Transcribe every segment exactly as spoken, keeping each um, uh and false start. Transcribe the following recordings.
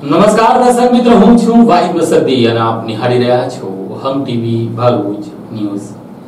નમસ્કાર દર્શક મિત્રો, હું છું વાહિદ વસતી અને આપ નિહાળી રહ્યા છો હમ ટીવી ભરૂચ ન્યૂઝ।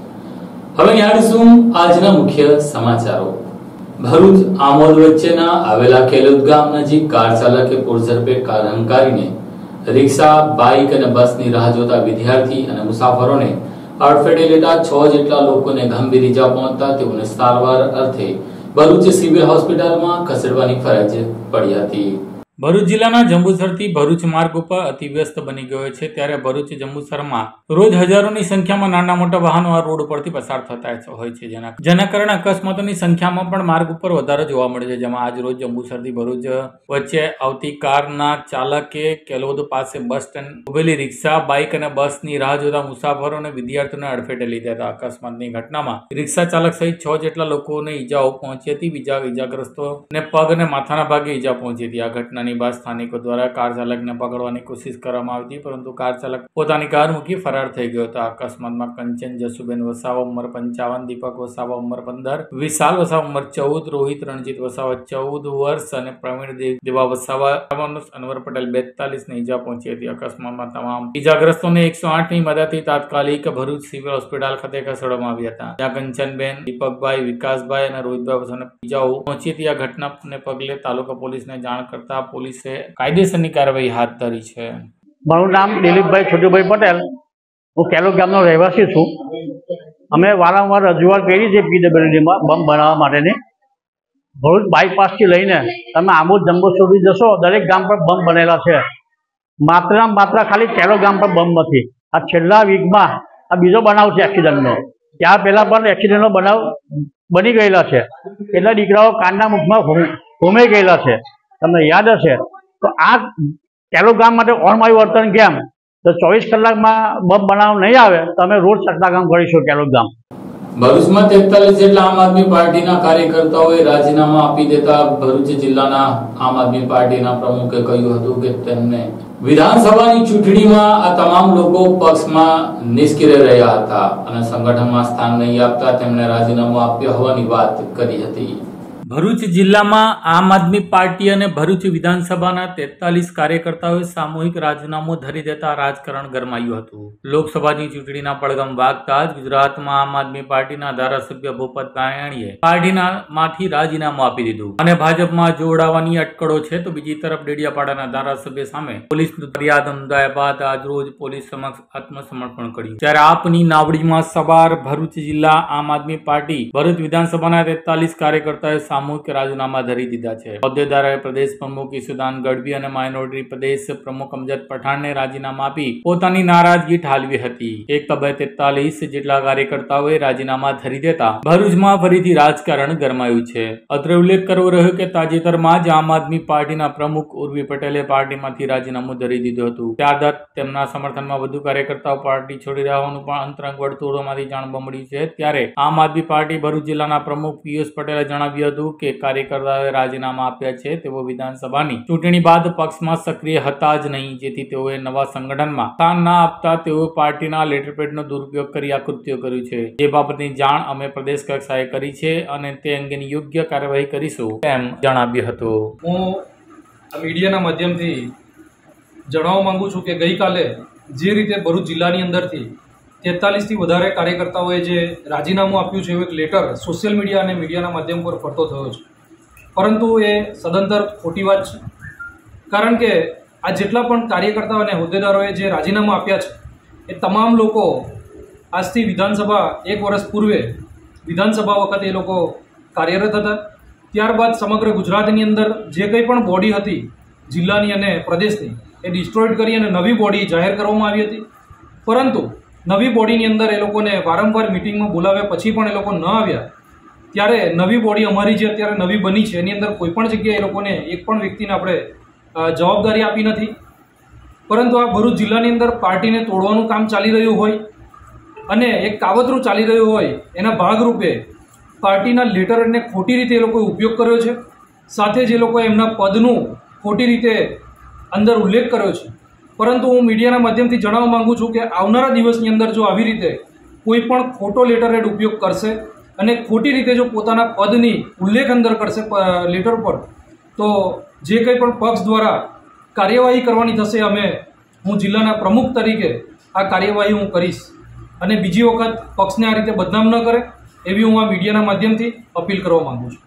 હવે નિહાળીશું આજના મુખ્ય સમાચારો। ભરૂચ આમોદ વચ્ચેના આવેલા ખેલોદ ગામ નજીક કાર ચાલકે પૂરઝડપે કાર હંકારીને રિક્ષા, બાઇક અને બસની રાહ જોતા વિદ્યાર્થી અને મુસાફરોને અડફેટે લેતા છ જેટલા લોકોને ગંભીર ઈજા પહોંચતા તેઓને સારવાર અર્થે ભરૂચ સિવિલ હોસ્પિટલમાં ખસેડવાની ફરજ પડી હતી। ભરૂચ જિલ્લાના જંબુસરથી ભરૂચ માર્ગ ઉપર અતિવ્યસ્ત બની ગયો છે, ત્યારે ભરૂચ જંબુસરમાં રોજ હજારોની સંખ્યામાં નાના મોટા વાહનો આ રોડ ઉપરથી પસાર થતા હોય છે, જેના જેના કારણે અકસ્માતોની સંખ્યામાં પણ માર્ગ ઉપર વધારો જોવા મળે છે। જેમાં આજ રોજ જંબુસરથી ભરૂચ વચ્ચે આવતી કારના ચાલકે કેલોદ પાસે બસ સ્ટેન્ડ ઉભેલી રિક્ષા, બાઇક અને બસની રાહ જોતા મુસાફરો અને વિદ્યાર્થીઓને અડફેટે લીધા હતા। અકસ્માતની ઘટનામાં રિક્ષા ચાલક સહિત છ જેટલા લોકોને ઈજાઓ પહોંચી હતી। બીજા ઈજાગ્રસ્તોને પગ અને માથાના ભાગે ઈજા પહોંચી હતી। આ ઘટનાની બાદ સ્થાનિકો દ્વારા કાર ચાલકને પકડવાની કોશિશ કરવામાં આવી હતી, પરંતુ કાર ચાલક પોતાની કાર મૂકી ફરાર થઈ ગયો હતો। અકસ્માતમાં કંચન જસુબેન વસાવા ઉંમર પંચાવન, દીપક વસાવા ઉંમર પંદર, વિશાલ વસાવા ઉંમર ચૌદ, રોહિત રણજીત વસાવા ચૌદ વર્ષ અને પ્રવીણ દેવા વસાવા અનવર પટેલ બેતાલીસ ને ઈજા પહોંચી હતી। અકસ્માતમાં તમામ ઈજાગ્રસ્તોને એકસો આઠ ની મદદથી તાત્કાલિક ભરૂચ સિવિલ હોસ્પિટલ ખાતે ખસેડવામાં આવ્યા હતા, જ્યાં કંચનબેન, દીપકભાઈ, વિકાસભાઈ અને રોહિતભાઈ વસાવાને ઈજાઓ પહોંચી હતી। આ ઘટનાને પગલે તાલુકા પોલીસને જાણ કરતા પોલીસે કાયદેસરની કાર્યવાહી હાથ ધરી છે। મારું નામ દિલીપભાઈ છોટુભાઈ પટેલ, હું કેલોદ ગામનો રહેવાસી છું। અમે વારંવાર રજૂઆત કરી છે પીડબ્લ્યુડીમાં બંબ બનાવવા માટેની। ભરૂચ બાયપાસથી લઈને તમે આમોદ જંબુ સુધી જશો, દરેક ગામ પર બંબ બનેલા છે। માત્ર માત્ર ખાલી કેલોદ ગામ પર બંબ નથી। આ છેલ્લા વીકમાં આ બીજો બનાવ છે એક્સિડન્ટનો। ત્યાર પહેલાં પણ એક્સિડન્ટનો બનાવ બની ગયેલા છે। કેટલા દીકરાઓ કાનના મુખમાં હોમાઈ ગયેલા છે, તમને યાદ હશે। તો આ કેલોદ ગામ માટે ઓરમાયું વર્તન કેમ? તો ચોવીસ કલાકમાં બંબ બનાવ નહીં આવે તો અમે રોજ ચકલાકામ કરીશું કેલોદ ગામ। ભરૂચમાં તેતાલીસ જેટલા આમ આદમી પાર્ટીના કાર્યકર્તાઓએ રાજીનામા આપી દેતા ભરૂચ જિલ્લાના આમ આદમી પાર્ટીના પ્રમુખે કહ્યું હતું કે તેમને વિધાનસભાની ચૂંટણીમાં આ તમામ લોકો પક્ષમાં નિષ્ક્રિય રહ્યા હતા અને સંગઠનમાં સ્થાન નહીં આપતા તેમણે રાજીનામું આપ્યું હોવાની વાત કરી હતી। ભરૂચ જિલ્લામાં આમ આદમી પાર્ટી અને ભરૂચ વિધાનસભાના તેતાલીસ કાર્યકર્તાઓએ સામૂહિક રાજીનામું ધરી દેતા રાજકારણ ગરમાયું હતું। લોકસભાની ચૂંટણીના પડઘમ વાગતા જ ગુજરાતમાં આમ આદમી પાર્ટીના ધારાસભ્ય ભૂપત ભાયાણીએ પાર્ટીના માંથી રાજીનામું આપી દીધું અને ભાજપમાં જોડાવાની અટકળો છે, તો બીજી તરફ ડેડિયાપાડાના ધારાસભ્ય સામે પોલીસ ફરિયાદ નોંધાયા બાદ આજ રોજ પોલીસ સમક્ષ આત્મસમર્પણ કર્યું। ત્યારે આપની નાવડીમાં સવાર ભરૂચ જિલ્લા આમ આદમી પાર્ટી ભરૂચ વિધાનસભાના તેતાલીસ કાર્યકર્તાઓએ સામૂહિક રાજીનામા ધરી દીધા છે। હોદ્દેદારોએ પ્રદેશ પ્રમુખ ઈસુદાન ગઢવી અને માઇનોરિટી પ્રદેશ પ્રમુખ અમજદ પઠાણને રાજીનામા આપી પોતાની નારાજગી ઠાલવી હતી। એક તબે તેતાલીસ જેટલા કાર્યકર્તાઓએ રાજીનામા ધરી દેતા ભરૂચમાં ફરીથી રાજકારણ ગરમાયું છે। અત્રે ઉલ્લેખ કરવો રહ્યો કે તાજેતરમાં જ આમ આદમી પાર્ટીના પ્રમુખ ઉર્વી પટેલે પાર્ટીમાંથી રાજીનામું ધરી દીધું હતું। ત્યારબાદ તેમના સમર્થનમાં વધુ કાર્યકર્તાઓ પાર્ટી છોડી રહ્યા હોવાનું પણ અંતરંગ વર્તુળોમાંથી જાણવા મળ્યું છે। ત્યારે આમ આદમી પાર્ટી ભરૂચ જિલ્લાના પ્રમુખ પિયુષ પટેલે જણાવ્યું હતું કે કાર્યકર્તાઓએ રાજીનામા આપ્યા છે, તેઓ વિધાનસભાની ચૂંટણી બાદ પક્ષમાં સક્રિય હતા જ નહીં, જેથી તેઓએ નવા સંગઠનમાં સ્થાન ના આપતા તેઓ પાર્ટીના લેટરપેડનો દુરુપયોગ કરી આ કૃત્ય કર્યું છે, જે બાબતની જાણ અમે પ્રદેશ કક્ષાએ કરી છે અને તે અંગેની યોગ્ય કાર્યવાહી કરીશું તેમ જણાવ્યું હતું। હું આ મીડિયાના માધ્યમથી જણાવવા માંગુ છું કે ગઈકાલે જે રીતે ભરૂચ જિલ્લાની અંદરથી તેતાલીસ થી વધારે કાર્યકર્તાઓએ જે રાજીનામું આપ્યું છે, એવું એક લેટર સોશિયલ મીડિયા અને મીડિયાના માધ્યમ પર ફરતો થયો છે, પરંતુ એ સદંતર ખોટી વાત છે। કારણ કે આ જેટલા પણ કાર્યકર્તાઓ અને હોદ્દેદારોએ જે રાજીનામું આપ્યા છે, એ તમામ લોકો આજથી વિધાનસભા એક વર્ષ પૂર્વે વિધાનસભા વખતે એ લોકો કાર્યરત હતા। ત્યારબાદ સમગ્ર ગુજરાતની અંદર જે કંઈ પણ બોડી હતી જિલ્લાની અને પ્રદેશની, એ ડિસ્ટ્રોઈડ કરી અને નવી બોડી જાહેર કરવામાં આવી હતી, પરંતુ નવી બોડીની અંદર એ લોકોને વારંવાર મિટિંગમાં બોલાવ્યા પછી પણ એ લોકો ન આવ્યા। ત્યારે નવી બોડી અમારી જે અત્યારે નવી બની છે એની અંદર કોઈ પણ જગ્યાએ એ લોકોને એક પણ વ્યક્તિને આપણે જવાબદારી આપી નથી, પરંતુ આ ભરૂચ જિલ્લાની અંદર પાર્ટીને તોડવાનું કામ ચાલી રહ્યું હોય અને એક કાવતરું ચાલી રહ્યું હોય એના ભાગરૂપે પાર્ટીના લેટરને ખોટી રીતે એ લોકોએ ઉપયોગ કર્યો છે, સાથે જ એ લોકોએ એમના પદનું ખોટી રીતે અંદર ઉલ્લેખ કર્યો છે। પરંતુ હું મીડિયાના માધ્યમથી જણાવવા માંગુ છું કે આવનારા દિવસની અંદર જો આવી રીતે કોઈ પણ ખોટો લેટરહેડ ઉપયોગ કરશે અને ખોટી રીતે જો પોતાના પદની ઉલ્લેખ અંદર કરશે લેટર પર, તો જે કંઈ પણ પક્ષ દ્વારા કાર્યવાહી કરવાની થશે અમે હું જિલ્લાના પ્રમુખ તરીકે આ કાર્યવાહી હું કરીશ અને બીજી વખત પક્ષને આ રીતે બદનામ ન કરે એવી હું આ મીડિયાના માધ્યમથી અપીલ કરવા માંગુ છું.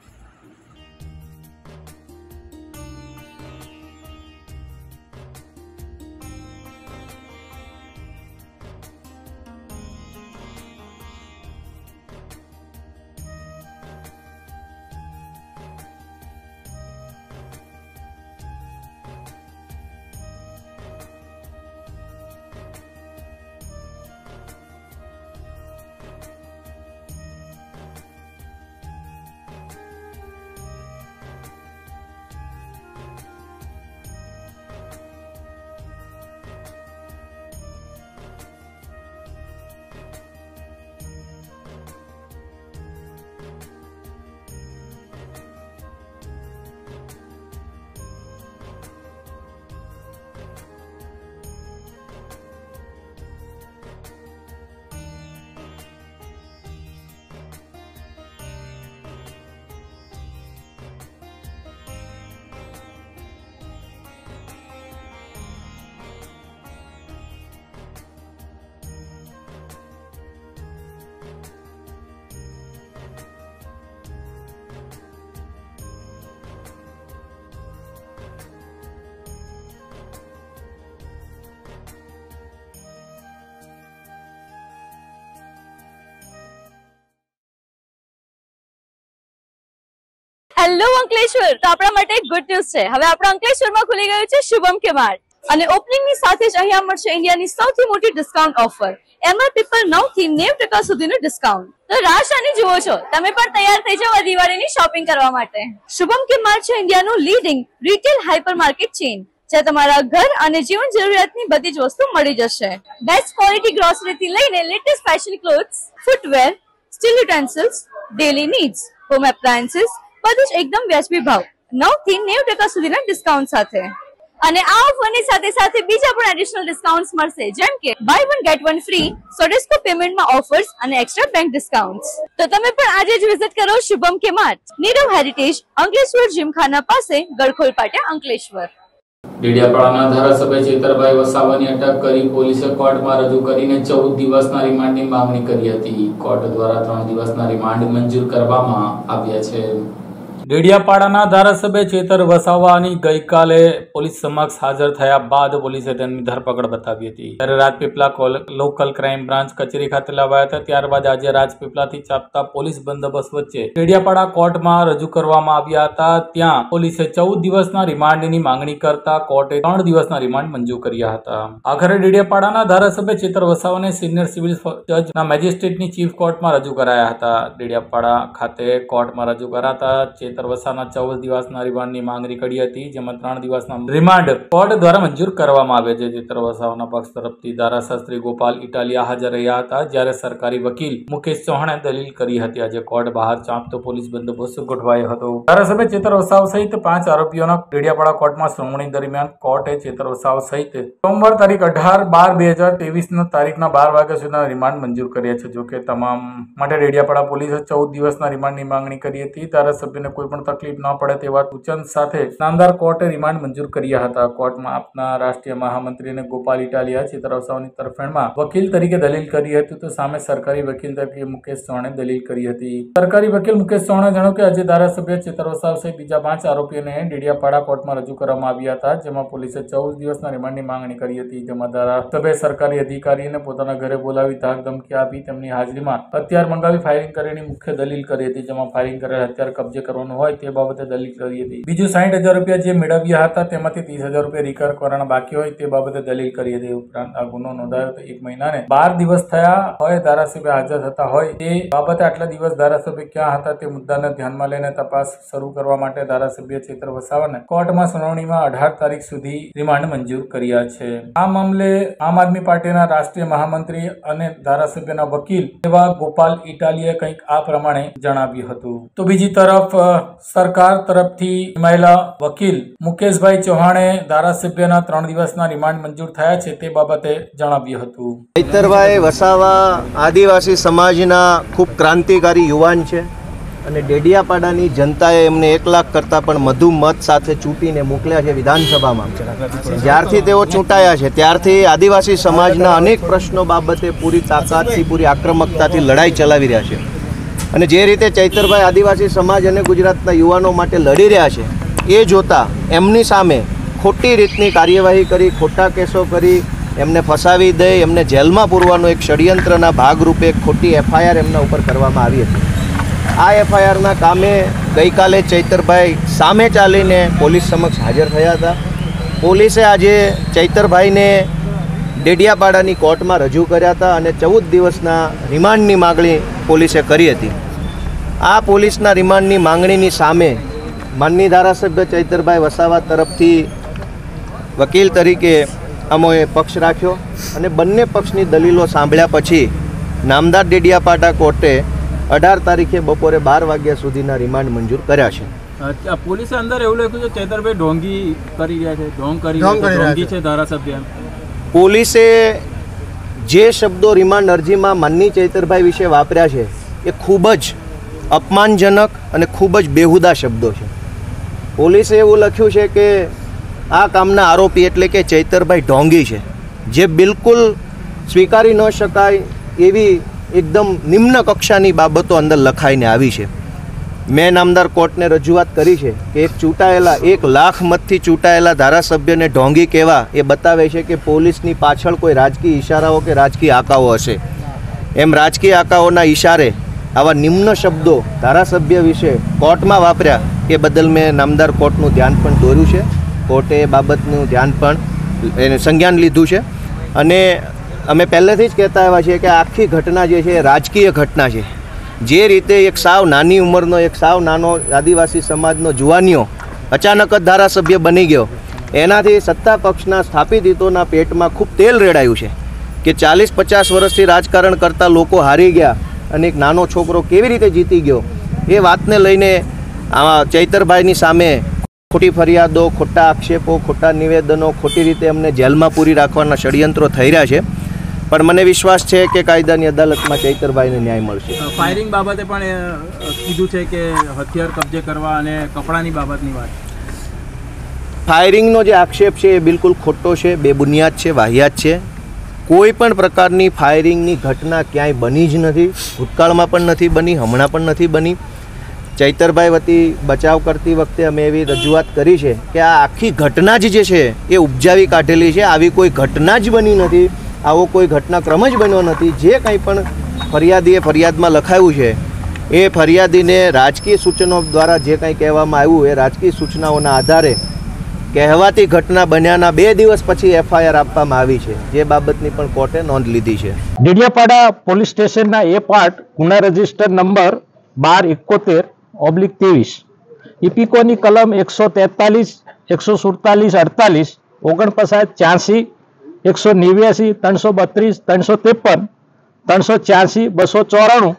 હેલો અંકલેશ્વર, તો આપણા માટે એક ગુડ ન્યૂઝ છે. હવે આપણા અંકલેશ્વરમાં ખુલી ગયું છે શુભમ કે માર્ટ અને ઓપનિંગની સાથે જ અહીંયા મળશે ઇન્ડિયાની સૌથી મોટી ડિસ્કાઉન્ટ ઓફર. એમઆરપી પર નવ થી નેવું ટકા સુધીનું ડિસ્કાઉન્ટ. તો રાહ શાની જુઓ છો? તમે પણ તૈયાર થઈ જાઓ દિવાળીની શોપિંગ કરવા માટે. શુભમ કે માર્ટ છે ઇન્ડિયાનું leading retail hypermarket chain, જ્યાં તમારા ઘર અને જીવન જરૂરિયાતની બધી જ વસ્તુ મળી જશે. બેસ્ટ ક્વોલિટી ગ્રોસરીથી લઈને latest fashion clothes, footwear, steel utensils, daily needs, home appliances બધું જ એકદમ વ્યાજબી ભાવ, નવ થી નેવું ટકા સુધીના ડિસ્કાઉન્ટ સાથે. અને આ ઓફરની સાથે સાથે બીજા પણ એડિશનલ ડિસ્કાઉન્ટ્સ મળશે, જેમ કે buy one get one free, Sodexo પેમેન્ટમાં ઓફર્સ અને એક્સ્ટ્રા બેંક ડિસ્કાઉન્ટ્સ. તો તમે પણ આજે જ વિઝિટ કરો Shubham K mart, Nirav heritage, Ankleshwar gymkhana પાસે, ગળખોલ પાટિયા, અંકલેશ્વર. ડેડિયાપાડાના ધારાસભ્ય ચેતરભાઈ વસાવાની અટક કરી પોલીસે કોર્ટમાં રજૂ કરીને ચૌદ દિવસના રિમાન્ડની માંગણી કરી હતી. કોર્ટ દ્વારા ત્રણ દિવસના રિમાન્ડ મંજૂર કરવામાં આવ્યા છે. ડેડિયાપાડાના ધારાસભ્ય ચેતર વસાવાની ગઈકાલે પોલીસ સમક્ષ હાજર થયા બાદ પોલીસે તેમની ધરપકડ બતાવી હતી. ત્યારે રાજપીપળા લોકલ ક્રાઇમ બ્રાન્ચ કચેરી ખાતે લાવ્યા હતા. ત્યારબાદ આજે રાજપીપળાથી ચાપતા પોલીસ બંદોબસ્ત વચ્ચે ડેડિયાપાડા કોર્ટમાં રજૂ કરવામાં આવ્યા હતા. ત્યાં પોલીસે ચૌદ દિવસના રિમાન્ડની માંગણી કરતા કોર્ટે ત્રણ દિવસના રિમાન્ડ મંજૂર કર્યા હતા. આખરે ડેડિયાપાડાના ધારાસભ્ય ચેતર વસાવાને સિનિયર સિવિલ જજના મેજિસ્ટ્રેટની ચીફ કોર્ટમાં રજૂ કરાયા હતા. ડેડિયાપાડા ખાતે કોર્ટમાં રજૂ કરાતા ચેતર વસાના ચૌદ દિવસના રિમાન્ડની માંગણી કરી હતી, જેમાં ત્રણ દિવસના રિમાન્ડ કોર્ટ દ્વારા મંજૂર કરવામાં આવ્યા છે. ચેતર વસાવાના પક્ષ તરફથી ધારાશાસ્ત્રી ગોપાલ ઇટાલિયા હાજર રહ્યા હતા, જ્યારે સરકારી વકીલ મુકેશ ચૌહાણે દલીલ કરી હતી. આજે કોર્ટ બહાર ચાંપતો પોલીસ બંદોબસ્ત ગોઠવાયો હતો. ધારાસભ્ય ચેતર વસાવ સહિત પાંચ આરોપીઓના ડેડિયાપાડા કોર્ટમાં સુનાવણી દરમિયાન કોર્ટે ચેતર વસાવ સહિત સોમવાર તારીખ અઢાર બાર બે હજાર ત્રેવીસ ના તારીખના બાર વાગ્યા સુધીના રિમાન્ડ મંજૂર કર્યા છે. જોકે તમામ માટે ડેડિયાપાડા પોલીસે ચૌદ દિવસના રિમાન્ડની માંગણી કરી હતી. ધારાસભ્યને કોઈ પણ તકલીફ ન પડે તેવા સૂચન સાથે નામદાર કોર્ટે રિમાન્ડ મંજૂર કર્યા હતા. કોર્ટમાં આપના રાષ્ટ્રીય મહામંત્રી અને ગોપાલ ઇટાલિયા ચેતર વસાવાની તરફેણમાં વકીલ તરીકે દલીલ કરી હતી, તો સામે સરકારી વકીલ તરીકે મુકેશ ચૌહાણે દલીલ કરી હતી. સરકારી વકીલ મુકેશ ચૌહાણે જણાવ્યું કે આજે ધારાસભ્ય ચેતર વસાવ સહિત બીજા પાંચ આરોપીઓને ડેડિયાપાડા કોર્ટમાં રજૂ કરવામાં આવ્યા હતા, જેમાં પોલીસે ચૌદ દિવસના રિમાન્ડની માંગણી કરી હતી. જેમાં ધારાસભ્ય સરકારી અધિકારીને પોતાના ઘરે બોલાવી ધાક ધમકી આપી તેમની હાજરીમાં હથિયાર મંગાવી ફાયરિંગ કરવાની મુખ્ય દલીલ કરી હતી, જેમાં ફાયરિંગ કરેલ હથિયાર કબજે કરવાનું હોય તે બાબતે દલીલ કરી હતી. બીજું સાઠ હજાર રૂપિયા જે મેળવ્યા હતા તેમાંથી ત્રીસ હજાર રૂપિયા રિકવર કરવાના બાકી હોય તે બાબતે દલીલ કરી હતી. ઉપરાંત આ ગુનો નોંધાયો તો એક મહિનાને બાર દિવસ થયા હોય ધારાસભ્ય હાજર થતા હોય તે બાબતે આટલા દિવસ ધારાસભ્ય ક્યાં હતા તે મુદ્દાને ધ્યાનમાં લઈને તપાસ શરૂ કરવા માટે ધારાસભ્ય ચેતર વસાવાને કોર્ટમાં સુનાવણીમાં અઢાર તારીખ સુધી રિમાન્ડ મંજૂર કર્યા છે. આ મામલે આમ આદમી પાર્ટીના રાષ્ટ્રીય મહામંત્રી અને ધારાસભ્યના વકીલ એવા ગોપાલ ઇટાલિયાએ કંઈક આ પ્રમાણે જણાવ્યું હતું. તો બીજી તરફ સરકાર તરફથી મહિલા વકીલ મુકેશભાઈ ચૌહાણે ધારાસભ્યના ત્રણ દિવસના રિમાન્ડ મંજૂર થયા છે તે બાબતે જણાવ્યું હતું. ચૈતરભાઈ વસાવા આદિવાસી સમાજના ખૂબ ક્રાંતિકારી યુવાન છે. અને ડેડિયાપાડાની જનતાએ એમને એક લાખ કરતાં પણ વધુ મત સાથે ચૂંટીને મોકલ્યા છે વિધાનસભામાં. જ્યારથી તેઓ ચૂંટાયા છે ત્યારથી આદિવાસી સમાજના અનેક પ્રશ્નો બાબતે પૂરી તાકાતથી પૂરી આક્રમકતાથી લડાઈ ચલાવી રહ્યા છે. અને જે રીતે ચૈતરભાઈ આદિવાસી સમાજ અને ગુજરાતના યુવાનો માટે લડી રહ્યા છે એ જોતાં એમની સામે ખોટી રીતની કાર્યવાહી કરી, ખોટા કેસો કરી, એમને ફસાવી દે, એમને જેલમાં પૂરવાનો એક ષડયંત્રના ભાગરૂપે એક ખોટી એફઆઈઆર એમના ઉપર કરવામાં આવી હતી. આ એફઆઈઆરના કામે ગઈકાલે ચૈતરભાઈ સામે ચાલીને પોલીસ સમક્ષ હાજર થયા હતા. પોલીસે આજે ચૈતરભાઈને ડેડિયાપાડાની કોર્ટમાં રજૂ કર્યા હતા અને ચૌદ દિવસના રિમાન્ડની માગણી પોલીસે કરી હતી. આ પોલીસના રિમાન્ડની માંગણીની સામે માનની ધારાસભ્ય ચૈતરભાઈ વસાવા તરફથી વકીલ તરીકે અમોએ પક્ષ રાખ્યો અને બંને પક્ષની દલીલો સાંભળ્યા પછી નામદાર ડેડિયાપાડા કોર્ટે અઢાર તારીખે બપોરે બાર વાગ્યા સુધીના રિમાન્ડ મંજૂર કર્યા છે. પોલીસે અંદર એવું લખ્યું છે ચૈતરભાઈ ઢોંગી કરી રહ્યા છે, ઢોંગ કરી ઢોંગી છે ધારાસભ્ય. પોલીસે જે શબ્દો રિમાન્ડ અરજીમાં માનની ચૈતરભાઈ વિશે વાપર્યા છે એ ખૂબ જ અપમાનજનક અને ખૂબ જ બેહુદા શબ્દો છે. પોલીસે એવું લખ્યું છે કે આ કામના આરોપી એટલે કે ચૈતરભાઈ ઢોંગી છે, જે બિલકુલ સ્વીકારી ન શકાય એવી એકદમ નિમ્ન કક્ષાની બાબતો અંદર લખાઈને આવી છે. મેં નામદાર કોર્ટને રજૂઆત કરી છે કે એક ચૂંટાયેલા એક લાખ મતથી ચૂંટાયેલા ધારાસભ્યને ઢોંગી કહેવા એ બતાવે છે કે પોલીસની પાછળ કોઈ રાજકીય ઇશારાઓ કે રાજકીય આકાઓ હશે. એમ રાજકીય આકાઓના ઇશારે આવા નિમ્ન શબ્દો ધારાસભ્ય વિશે કોર્ટમાં વાપર્યા એ બદલ મેં નામદાર કોર્ટનું ધ્યાન પણ દોર્યું છે. કોર્ટે એ બાબતનું ધ્યાન પણ એને સંજ્ઞાન લીધું છે અને અમે પહેલેથી જ કહેતા આવ્યા છીએ કે આખી ઘટના જે છે એ રાજકીય ઘટના છે. જે રીતે એક સાવ નાની ઉંમરનો એક સાવ નાનો આદિવાસી સમાજનો જુવાનીઓ અચાનક જ ધારાસભ્ય બની ગયો, એનાથી સત્તા પક્ષના સ્થાપિત હિતોના પેટમાં ખૂબ તેલ રેડાયું છે કે ચાલીસ પચાસ વર્ષથી રાજકારણ કરતા લોકો હારી ગયા અને એક નાનો છોકરો કેવી રીતે જીતી ગયો એ વાતને લઈને આ ચૈતરભાઈની સામે ખોટી ફરિયાદો, ખોટા આક્ષેપો, ખોટા નિવેદનો, ખોટી રીતે અમને જેલમાં પૂરી રાખવાના ષડયંત્રો થઈ રહ્યા છે. પણ મને વિશ્વાસ છે કે કાયદાની અદાલતમાં ચૈતરભાઈને ન્યાય મળશે. ફાયરિંગ બાબતે પણ કીધું છે કે હથિયાર કબજે કરવા અને કપડાની બાબતની વાત. ફાયરિંગનો જે આક્ષેપ છે એ બિલકુલ ખોટો છે, બેબુનિયાદ છે, વાહિયાત છે. કોઈ પણ પ્રકારની ફાયરિંગની ઘટના ક્યાંય બની જ નથી, ભૂતકાળમાં પણ નથી બની, હમણાં પણ નથી બની. ચૈતરભાઈ વતી બચાવ કરતી વખતે અમે એવી રજૂઆત કરી છે કે આ આખી ઘટના જ જે છે એ ઉપજાવી કાઢેલી છે. આવી કોઈ ઘટના જ બની નથી, આવો કોઈ ઘટનાક્રમ જ બન્યો નથી. જે કંઈ પણ ફરિયાદીએ ફરિયાદમાં લખાયું છે એ ફરિયાદીને રાજકીય સૂચનો દ્વારા જે કંઈ કહેવામાં આવ્યું એ રાજકીય સૂચનાઓના આધારે કહેવાતી ઘટના બન્યાના બે દિવસ પછી એફઆઈઆર આપવામાં આવી છે, જે બાબતની પણ કોર્ટે નોંધ લીધી છે. ડેડિયાપાડા પોલીસ સ્ટેશનના એ પાર્ટ ગુના રજિસ્ટર નંબર બાર એકોતેર ઓબ્લિક ત્રેવીસ ઇપિકોની કલમ એકસો તેતાલીસ એકસો સુડતાલીસ અડતાલીસ ઓગણપચાસ ચારસી એકસો નેવ્યાસી ત્રણસો બત્રીસ ત્રણસો ત્રેપન ત્રણસો છ્યાસી બસો ચોરાણું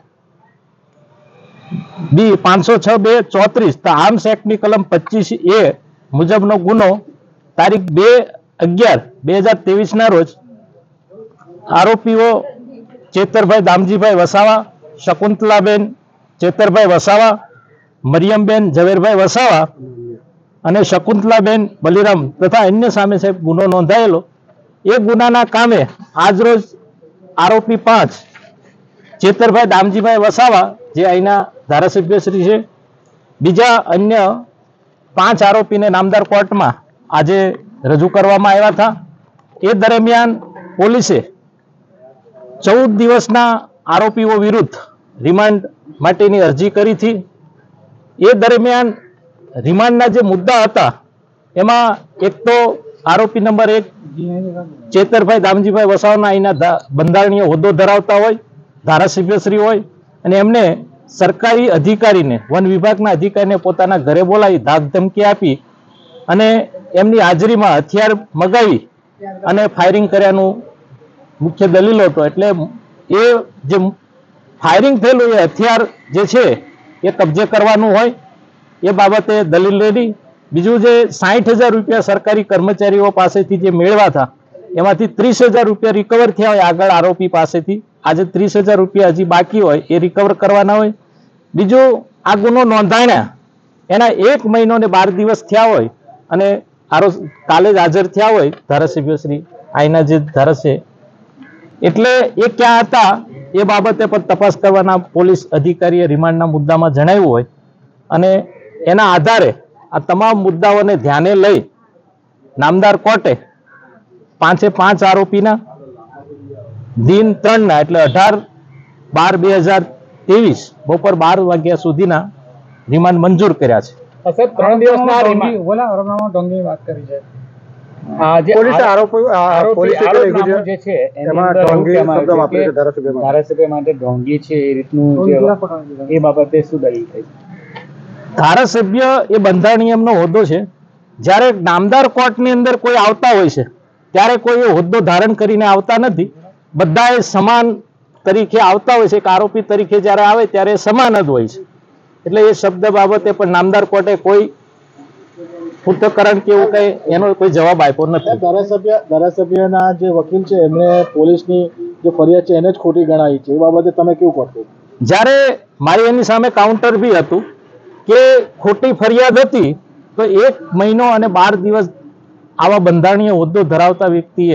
બી પાંચસો છ બે ચોત્રીસ ધ આર્મ્સ એક્ટની કલમ પચીસ એ મુજબનો ગુનો તારીખ બે અગિયાર બે હજાર ત્રેવીસના રોજ આરોપીઓ ચેતરભાઈ દામજીભાઈ વસાવા, શકુંતલાબેન ચેતરભાઈ વસાવા, મરિયમબેન ઝવેરભાઈ વસાવા અને શકુંતલાબેન બલિરામ તથા અન્ય સામે સાહેબ ગુનો નોંધાયેલો. એ ગુનાના કામે આજરોજ આરોપી પાંચ ચેતરભાઈ દામજીભાઈ વસાવા જે અહીંના ધારાસભ્યશ્રી છે, બીજા અન્ય પાંચ આરોપીને નામદાર કોર્ટમાં આજે રજૂ કરવામાં આવ્યા હતા. એ દરમિયાન પોલીસે ચૌદ દિવસના આરોપીઓ વિરુદ્ધ રિમાન્ડ માટેની અરજી કરી હતી. એ દરમિયાન રિમાન્ડના જે મુદ્દા હતા એમાં એક તો આરોપી નંબર એક ચેતરભાઈ દામજીભાઈ વસાવાના અહીંના બંધારણીય હોદ્દો ધરાવતા હોય, ધારાસભ્યશ્રી હોય અને એમને સરકારી અધિકારીને, વન વિભાગના અધિકારીને પોતાના ઘરે બોલાવી ધાક ધમકી આપી અને એમની હાજરીમાં હથિયાર મગાવી અને ફાયરિંગ કર્યાનું મુખ્ય દલીલ હતો. એટલે એ જે ફાયરિંગ થયેલું એ હથિયાર જે છે એ કબજે કરવાનું હોય એ બાબતે દલીલ લેડી. બીજું જે સાઠ હજાર રૂપિયા સરકારી કર્મચારીઓ પાસેથી જે મેળવ્યા હતા એમાંથી ત્રીસ હજાર રૂપિયા રિકવર થયા હોય આગળ આરોપી પાસેથી, આજે ત્રીસ હજાર રૂપિયા હજી બાકી હોય એ રિકવર કરવાના હોય. બીજું આ ગુનો નોંધાણ્યા એના એક મહિનો ને બાર દિવસ થયા હોય અને આરો કાલે જ હાજર થયા હોય ધારાસભ્ય શ્રી આઈના જે ધારાસભ્ય, એટલે એ ક્યાં હતા એ બાબતે પણ તપાસ કરવાના પોલીસ અધિકારીએ રિમાન્ડના મુદ્દામાં જણાવ્યું હોય અને એના આધારે આ તમામ મુદ્દાઓને ધ્યાને લઈ નામદાર કોર્ટે પાંચે પાંચ આરોપીના દિન ત્રણના એટલે અઢાર બાર બે હજાર ત્રેવીસ બપોર બાર વાગ્યા સુધીના રિમાન્ડ મંજૂર કર્યા છે. ત્રણ દિવસના રિમાન્ડ બોલા આરોપનામા ઢોંગીની વાત કરી છે. આ જે પોલીસ આરોપો પોલીસે લખ્યું છે છે એમાં ઢોંગી શબ્દ વાપરે છે ધારાસભ્ય ધારાસભ્ય માટે ઢોંગી છે એ રીતનું એ બાબતે શું દલીલ થઈ? ધારાસભ્ય એ બંધારણીય એમનો હોદ્દો છે. જ્યારે નામદાર કોર્ટની અંદર કોઈ આવતા હોય છે ત્યારે કોઈ હોદ્દો ધારણ કરીને આવતા નથી. બધા એ સમાન તરીકે આવતા હોય છે. એક આરોપી તરીકે જ્યારે આવે ત્યારે સમાન જ હોય છે. એટલે એ શબ્દ બાબતે પણ નામદાર કોર્ટે કોઈ પૃથ્થકરણ કે એવું કઈ એનો કોઈ જવાબ આપ્યો નથી. ધારાસભ્ય ધારાસભ્યના જે વકીલ છે એમણે પોલીસની જે ફરિયાદ છે એને જ ખોટી ગણાવી છે. એ બાબતે તમે કેવું કરશો? જ્યારે મારી એની સામે કાઉન્ટર બી હતું કે ખોટી ફરિયાદ હતી તો એક મહિનો અને બાર દિવસ આવા બંધારણીય હોદ્દો ધરાવતા વ્યક્તિએ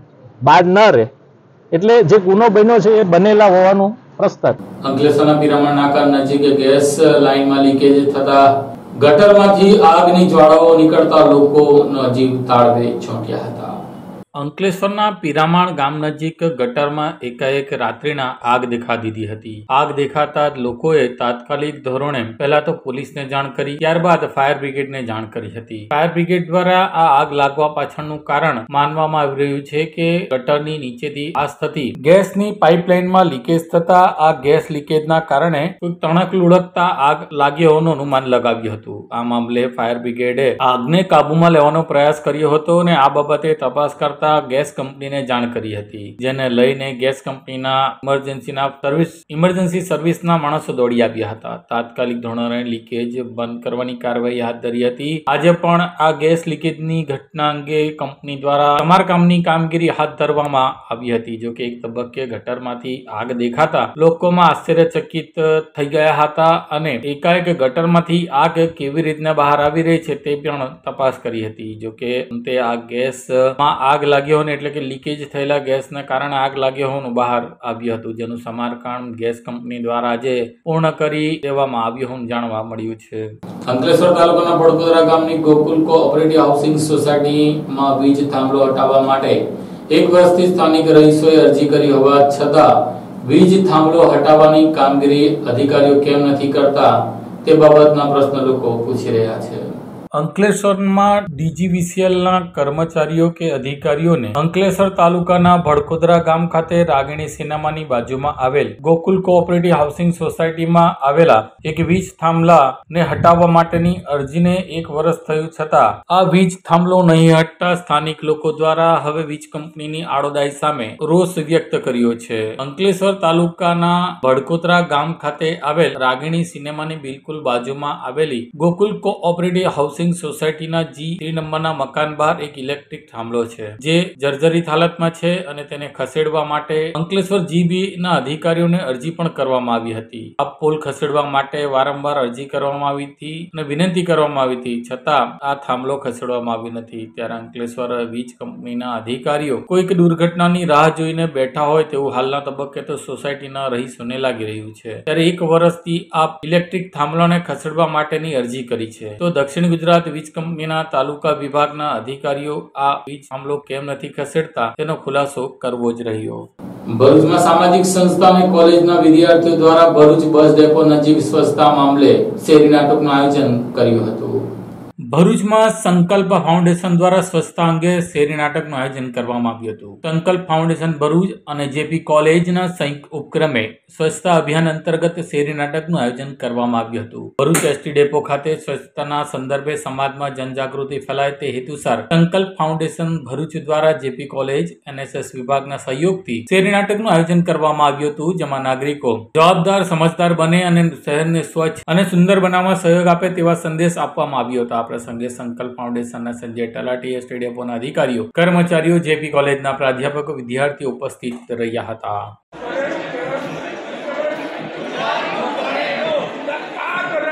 બાદ ન રહે, એટલે જે ગુનો બન્યો છે એ બનેલા હોવાનું પ્રસ્તાવ. અંકલેશ્વરના પિરામણ નાકા નજીક ગેસ લાઇનમાં લીકેજ થતા ગટરમાંથી આગની જ્વાળાઓ નીકળતા લોકોનો જીવ તાળવે ચોંટ્યા હતા. અંકલેશ્વરના પિરામણ ગામ નજીક ગટરમાં એકાએક રાત્રિના આગ દેખા દીધી હતી. આગ દેખાતા જ લોકોએ તાત્કાલિક ધોરણે પહેલા તો પોલીસને જાણ કરી, ત્યારબાદ ફાયર બ્રિગેડને જાણ કરી હતી. ફાયર બ્રિગેડ દ્વારા આ આગ લાગવા પાછળનું કારણ માનવામાં આવી રહ્યું છે કે ગટરની નીચેથી પાસ થતી ગેસની પાઇપલાઇનમાં લીકેજ થતા આ ગેસ લીકેજના કારણે કોઈ તણક લુડકતા આગ લાગી હોવાનું અનુમાન લગાવ્યું હતું. આ મામલે ફાયર બ્રિગેડે આગને કાબુમાં લેવાનો પ્રયાસ કર્યો હતો અને આ બાબતે તપાસ કરતા ગેસ કંપનીને જાણ કરી હતી, જેને લઈને ગેસ કંપનીના ઇમરજન્સીના સર્વિસ ઇમરજન્સી સર્વિસના માણસો દોડી આવ્યા હતા. તાત્કાલિક ધોરણે લીકેજ બંધ કરવાની કાર્યવાહી હાથ ધરી હતી. આજે પણ આ ગેસ લીકેજની ઘટના અંગે કંપની દ્વારા સમારકામની કામગીરી હાથ ધરવામાં આવી હતી. જો કે એક તબક્કે ગટરમાંથી આગ દેખાતા લોકોમાં આશ્ચર્યચકિત થઈ ગયા હતા અને એકાએક ગટરમાંથી આગ કેવી રીતના બહાર આવી રહી છે તે પણ તપાસ કરી હતી. જો કે અંતે આ ગેસમાં આગ લાગ્યો હોય એટલે કે લીકેજ થયેલા ગેસના કારણે આગ લાગ્યો હોવાનું બહાર આવ્યું હતું, જેનું સમારકામ ગેસ કંપની દ્વારા આજે પૂર્ણ કરી દેવામાં આવ્યું હોવાનું જાણવા મળ્યું છે. અંકલેશ્વર તાલુકાના બડકોદરા ગામની ગોકુલ કોઓપરેટિવ હાઉસિંગ સોસાયટીમાં વીજ થાંભલો હટાવવા માટે એક વર્ષથી સ્થાનિક રહીશોએ અરજી કરી હોવા છતાં વીજ થાંભલો હટાવવાની કામગીરી અધિકારીઓ કેમ નથી કરતા તે બાબતના પ્રશ્ન લોકો પૂછી રહ્યા છે. અંકલેશ્વરમાં ડીજીવીસીએલના કર્મચારીઓ કે અધિકારીઓને અંકલેશ્વર તાલુકાના ભડકોદરા ગામ ખાતે રાગીણી સિનેમાની બાજુમાં આવેલ ગોકુલ કોઓપરેટિવ હાઉસિંગ સોસાયટીમાં આવેલા એક વીજ થાંભલાને હટાવવા માટેની અરજીને એક વર્ષ થયું છતાં આ વીજ થાંભલો નહીં હટતા સ્થાનિક લોકો દ્વારા હવે વીજ કંપનીની આડોદાઈ સામે રોષ વ્યક્ત કર્યો છે. અંકલેશ્વર તાલુકાના ભડકોદરા ગામ ખાતે આવેલ રાગીણી સિનેમાની બિલકુલ બાજુમાં આવેલી ગોકુલ કોઓપરેટિવ હાઉસિંગ સોસાયટીના જી ત્રણ નંબરના મકાન બહાર એક ઇલેક્ટ્રિક થાંભલો છે જે જર્જરિત હાલતમાં છે અને તેને ખસેડવા માટે અંકલેશ્વર જીબી ના અધિકારીઓને અરજી પણ કરવામાં આવી હતી. આ પોલ ખસેડવા માટે વારંવાર અરજી કરવામાં આવી હતી અને વિનંતી કરવામાં આવી હતી, છતાં આ થાંભલો ખસેડવામાં આવ્યો નથી. ત્યારે અંકલેશ્વર વીજ કંપનીના અધિકારીઓ કોઈક દુર્ઘટનાની રાહ જોઈને બેઠા હોય તેવું હાલના તબક્કે તો સોસાયટીના રહીશોને લાગી રહ્યું છે. ત્યારે એક વર્ષથી આ ઇલેક્ટ્રિક થાંભલાને ખસેડવા માટેની અરજી કરી છે, તો દક્ષિણ ગુજરાત વીજ કંપનીના તાલુકા વિભાગના અધિકારીઓ આ વીજ થાંભલો કેમ નથી ખસેડતા તેનો ખુલાસો કરવો જ રહ્યો. ભરૂચમાં સામાજિક સંસ્થા અને કોલેજના વિદ્યાર્થીઓ દ્વારા ભરૂચ બસ ડેપો નજીક સ્વચ્છતા મામલે શેરી નાટકનું આયોજન કર્યું હતું. ભરૂચમાં સંકલ્પ ફાઉન્ડેશન દ્વારા સ્વચ્છતા અંગે શેરી નાટકનું આયોજન કરવામાં આવ્યું હતું. સંકલ્પ ફાઉન્ડેશન ભરૂચ અને જેપી કોલેજના સંયુક્ત ઉપક્રમે સ્વચ્છતા અભિયાન અંતર્ગત શેરી નાટકનું આયોજન કરવામાં આવ્યું હતું. ભરૂચ એસટી ડેપો ખાતે સ્વચ્છતાના સંદર્ભે સમાજમાં જનજાગૃતિ ફેલાય તે હેતુસર સંકલ્પ ફાઉન્ડેશન ભરૂચ દ્વારા જેપી કોલેજ એનએસએસ વિભાગના સહયોગથી શેરી નાટકનું આયોજન કરવામાં આવ્યું હતું, જેમાં નાગરિકો જવાબદાર સમજદાર બને અને શહેરને સ્વચ્છ અને સુંદર બનાવવા સહયોગ આપે તેવા સંદેશ આપવામાં આવ્યો હતો. આ પ્રસંગે સંકલ્પ ફાઉન્ડેશનના સંજય તલાટી, એસટી ડેપોના અધિકારીઓ, કર્મચારીઓ, જેપી કોલેજના પ્રાધ્યાપકો, વિદ્યાર્થીઓ ઉપસ્થિત રહ્યા હતા.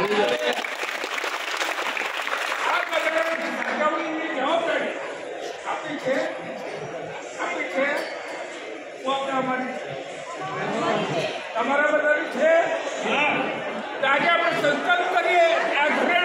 તમારા બધાની છે આજે આપણે સંકલ્પ કરીએ આ ઘરે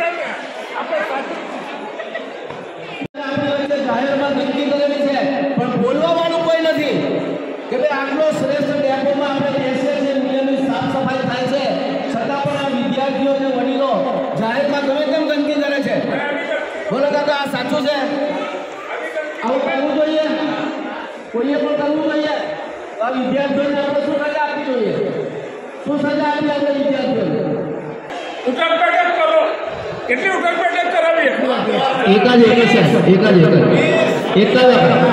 આપણે જાહેરમાં નક્કી કરેલી છે પણ બોલવા વાળું કોઈ નથી કે ભાઈ આટલો શ્રેષ્ઠ ડેપોમાં આપણે બેસીએ છીએ, નિયમિત સાફ સફાઈ થાય છે, છતાં પણ આ વિદ્યાર્થીઓ અને વડીલો જાહેરમાં ગમે તેમ ગંદકી કરે છે. બોલો કાકા, આ સાચું છે? આવું કરવું જોઈએ? કોઈએ પણ કરવું જોઈએ? આ વિદ્યાર્થીઓને આપણે શું સજા આપવી જોઈએ? શું સજા આપી આપણે વિદ્યાર્થીઓને? ઉઠક બેઠક કરો. કેટલી ઉઠક બેઠક કરાવીએ? એક જ એક છે, એક જ એક એક જ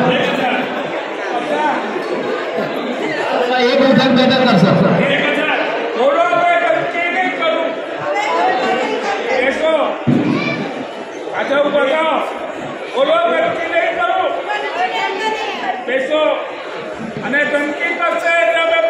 એક ઉઠક બેઠક કરશે. બોલો હવે ગંદકી નહીં કરું. બેસો. પાછા ઉભા થાઓ. બોલો ગંદકી નહીં કરું. બેસો. અને ગંદકી કરશે એટલે અમે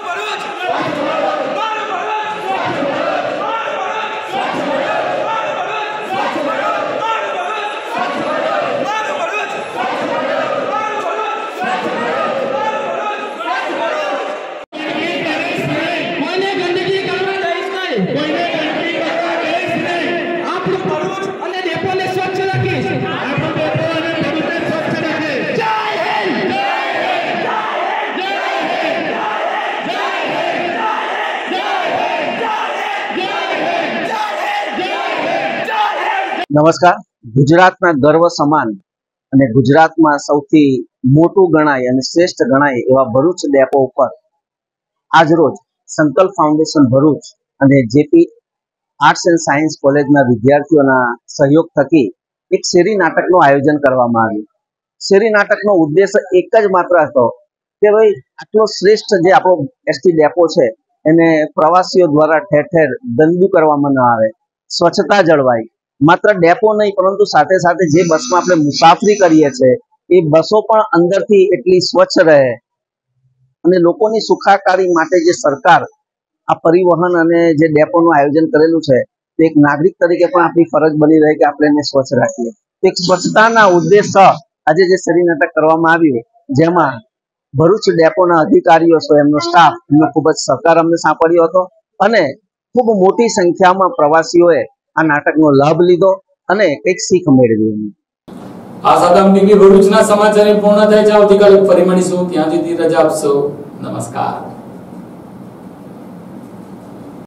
નમસ્કાર. ગુજરાતના ગર્વ સમાન અને ગુજરાતમાં સૌથી મોટું ગણાય અને શ્રેષ્ઠ ગણાય એવા ભરૂચ ડેપો ઉપર આજરોજ સંકલ્પ ફાઉન્ડેશન ભરૂચ અને જેપી આર્ટ્સ એન્ડ સાયન્સ કોલેજના વિદ્યાર્થીઓના સહયોગ થકી એક શેરી નાટકનું આયોજન કરવામાં આવ્યું. શેરી નાટકનો ઉદ્દેશ એક જ માત્ર હતો કે ભાઈ આટલો શ્રેષ્ઠ જે આપણો એસટી ડેપો છે એને પ્રવાસીઓ દ્વારા ઠેર ઠેર ગંદુ કરવામાં ન આવે, સ્વચ્છતા જળવાય. માત્ર ડેપો નહીં પરંતુ સાથે સાથે જે બસમાં આપણે મુસાફરી કરીએ છીએ એ બસો પણ અંદરથી એટલી સ્વચ્છ રહે અને લોકોની સુખાકારી માટે જે સરકાર આ પરિવહન અને જે ડેપોનું આયોજન કરેલું છે તે એક નાગરિક તરીકે પણ આપણી ફરજ બની રહે કે આપણે એને સ્વચ્છ રાખીએ. એક સ્વચ્છતાના ઉદ્દેશ આજે જે શેરી નાટક કરવામાં આવ્યું જેમાં ભરૂચ ડેપોના અધિકારીઓ છે, એમનો સ્ટાફ, એમનો ખૂબ જ સહકાર અમને સાંપડ્યો હતો અને ખૂબ મોટી સંખ્યામાં પ્રવાસીઓએ આ નાટકનો લાભ લીધો અને એક શીખ મેળવી. આ સાથે ટીવી ભરૂચના સમાચાર પૂર્ણ થાય છે. આવતીકાલે ફરી મળીશું. ત્યાં સુધી રજા આપશો. નમસ્કાર.